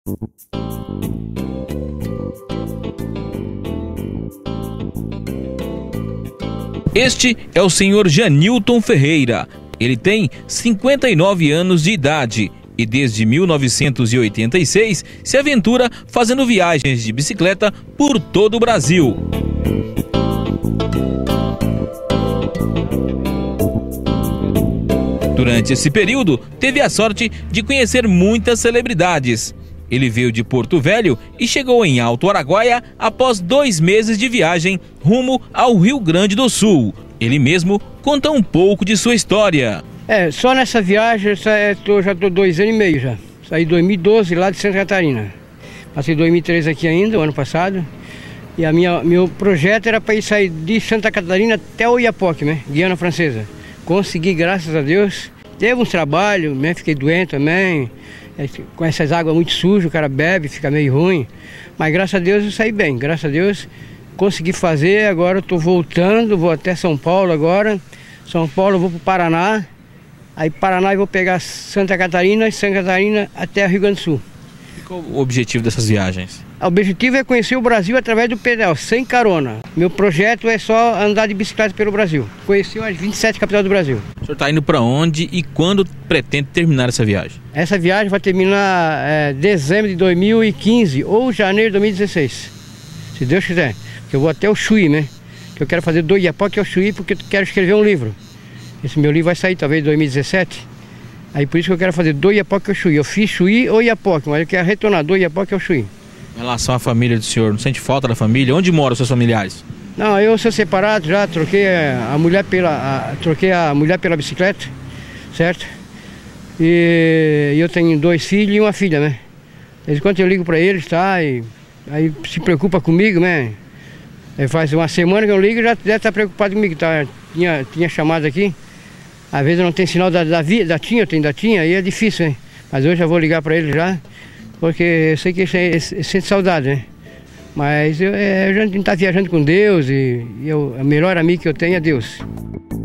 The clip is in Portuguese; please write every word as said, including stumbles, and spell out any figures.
Este é o senhor Janilton Ferreira. Ele tem cinquenta e nove anos de idade e desde mil novecentos e oitenta e seis se aventura fazendo viagens de bicicleta por todo o Brasil. Durante esse período, teve a sorte de conhecer muitas celebridades. Ele veio de Porto Velho e chegou em Alto Araguaia após dois meses de viagem rumo ao Rio Grande do Sul. Ele mesmo conta um pouco de sua história. É, só nessa viagem eu já estou dois anos e meio já. Saí em dois mil e doze lá de Santa Catarina. Passei dois mil e treze aqui ainda, o ano passado. E a minha, meu projeto era para ir sair de Santa Catarina até o Oiapoque, né? Guiana Francesa. Consegui, graças a Deus. Teve uns trabalhos, né? Fiquei doente também. Com essas águas muito sujas, o cara bebe, fica meio ruim. Mas graças a Deus eu saí bem, graças a Deus consegui fazer. Agora eu estou voltando, vou até São Paulo agora. São Paulo eu vou para o Paraná. Aí Paraná eu vou pegar Santa Catarina e Santa Catarina até Rio Grande do Sul. E qual o objetivo dessas viagens? O objetivo é conhecer o Brasil através do pedal, sem carona. Meu projeto é só andar de bicicleta pelo Brasil. Conheci as vinte e sete capitais do Brasil. O senhor está indo para onde e quando pretende terminar essa viagem? Essa viagem vai terminar é, dezembro de dois mil e quinze ou janeiro de dois mil e dezesseis. Se Deus quiser. Eu vou até o Chuí, né? Que eu quero fazer do Oiapoque ao Chuí porque eu quero escrever um livro. Esse meu livro vai sair talvez em dois mil e dezessete. Aí por isso que eu quero fazer do Oiapoque ao Chuí. Eu fiz Chuí ou Oiapoque, mas eu quero retornar do Oiapoque ao Chuí. Em relação à família do senhor, não sente falta da família? Onde moram os seus familiares? Não, eu sou separado já, troquei a mulher pela, a, troquei a mulher pela bicicleta, certo? E eu tenho dois filhos e uma filha, né? Desde quando eu ligo para eles, tá? E aí se preocupa comigo, né? Aí faz uma semana que eu ligo e já deve estar preocupado comigo, tá? Tinha, tinha chamado aqui, às vezes eu não tenho sinal da, da, da tinha, eu tenho da tinha, aí é difícil, né? Mas hoje eu vou ligar para eles já. Porque eu sei que eles sentem saudade, né? Mas eu, é, a gente está viajando com Deus e, e eu, o melhor amigo que eu tenho é Deus.